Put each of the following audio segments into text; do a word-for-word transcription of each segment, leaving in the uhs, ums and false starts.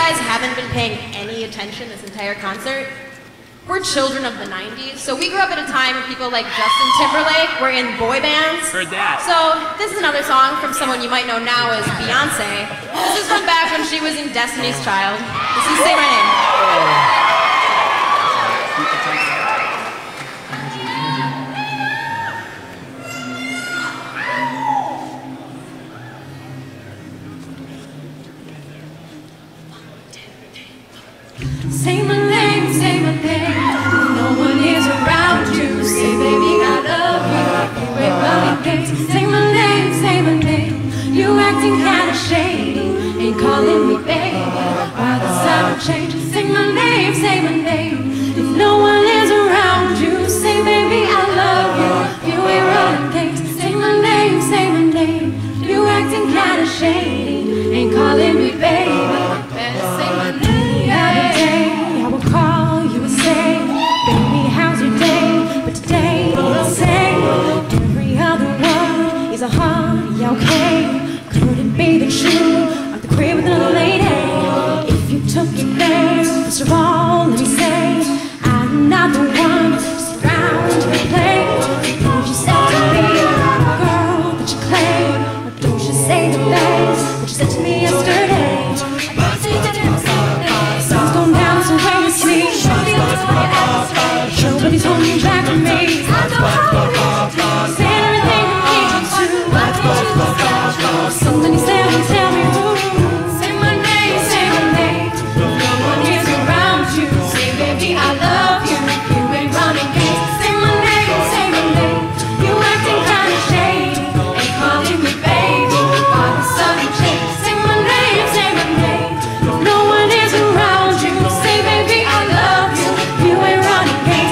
guys haven't been paying any attention this entire concert, we're children of the nineties, so we grew up at a time when people like Justin Timberlake were in boy bands. Heard that. So this is another song from someone you might know now as Beyonce. This is from back when she was in Destiny's Child. This is Say My Name. Say my name, say my name. No one is around you. Say, baby, I love you. You ain't running games. Say my name, say my name. You acting kinda shady. Ain't calling me baby. Why the sudden change? Say my name, say my name. If no one is around you, say, baby, I love you. You ain't running games. Say my name, say my name. You acting kinda shady. Ain't calling me baby. Better say my name. I will call you and say, baby, how's your day? But today, I'll say, every other one is a honey, okay? Could it be that you are the crib with another lady? If you took it there, first of all, let me say, I'm not the one to sit around and play. Don't you say to me, girl, that you claim? Or don't you say the things that you said to me yesterday? Nobody's holding back from me. I know how you do. Say everything you need to. Something you say, you tell me who. Say my name, say my name. No one is around you. Say, baby, I love you. You ain't running games. Say my name, say my name. You acting kinda shady. Ain't calling me baby. Why the sudden change? Say my name, say my name. No one is around you. Say, baby, I love you. You ain't running games.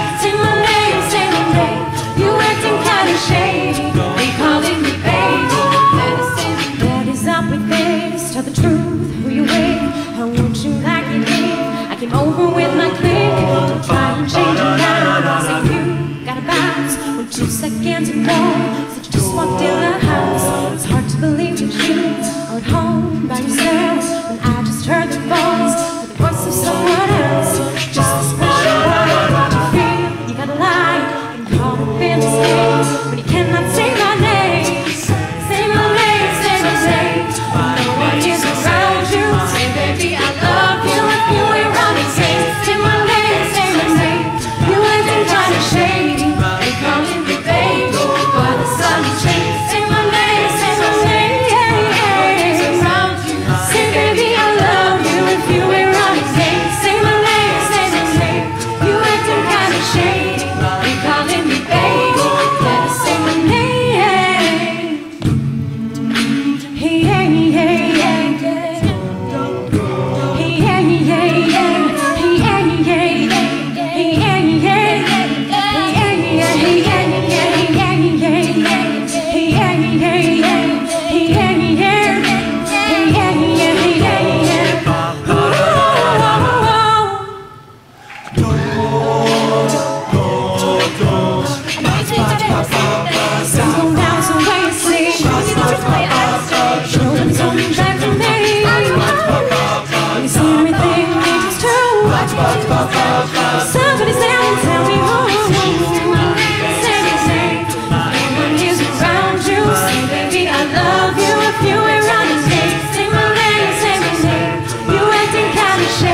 Shady, they calling me baby. What is up with this? Tell the truth, who you with? How would you like it if I came over with my clique? Don't try and change it now. Say you got a bounce when two seconds ago said you just walked in the house. It's hard to believe that you are at home by yourself when I just heard the voice, or the voice of someone else. Just a special way to feel. You gotta lie and call up in the stage. Cannot say my name. Say my name, say my name. No one is around you. Say, baby, I love you. If you ain't running games. Say my name, say my name. You acting kinda shady. They calling me baby. Why the sun change? Say my name, say my name. No one is around you. Say, baby, I love you. If you ain't running games. Say my name, say my name. You acting kinda shady. They calling me baby. Say my name. Hey, hey, hey, hey. Hey, hey, hey, hey. Hey, hey, hey, hey. Hey, hey, hey, hey. Hey, hey, hey, hey. Hey, hey, hey, hey. Hey, hey, hey, hey. Hey, hey, hey. Hey, hey, hey, hey. Come down so where you see. Nobody's holding back from me. When you see everything is true. Somebody's there and tell me who. Say me, say. No one is around you. Say, baby, I love you. If you ain't running games. Say my name, say my name. You acting kinda shady.